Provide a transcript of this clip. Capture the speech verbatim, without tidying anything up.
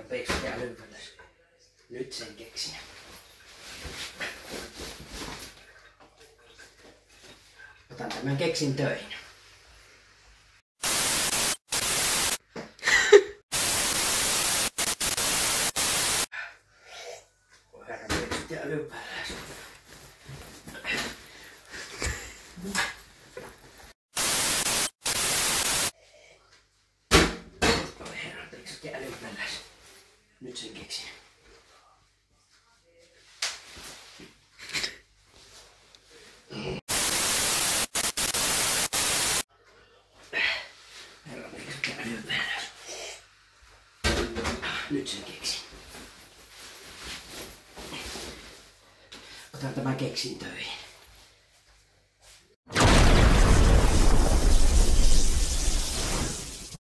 peksut ja älypäläs. Nyt sen keksin. Otan tämän keksin töihin. Herra peksut ja älypäläs. Ja älypäläs. Nyt sen keksin. Herra peksut ja älypäläs. Nyt sen keksin. Otan tämän keksin töihin.